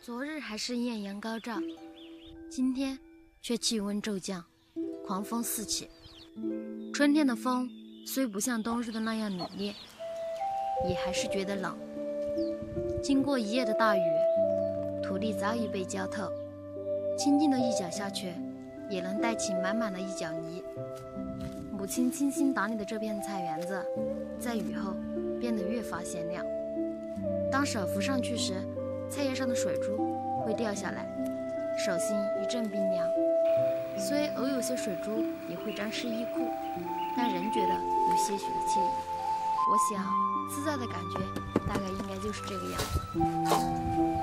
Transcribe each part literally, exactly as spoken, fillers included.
昨日还是艳阳高照，今天却气温骤降，狂风四起。春天的风虽不像冬日的那样凛冽，也还是觉得冷。经过一夜的大雨，土地早已被浇透，轻轻的一脚下去，也能带起满满的一脚泥。母亲精心打理的这片菜园子，在雨后变得越发鲜亮。当手扶上去时，菜叶上的水珠会掉下来，手心一阵冰凉。虽偶有些水珠也会沾湿衣裤，但仍觉得有些许的惬意。我想，自在的感觉大概应该就是这个样子。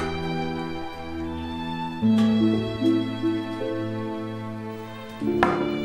嗯。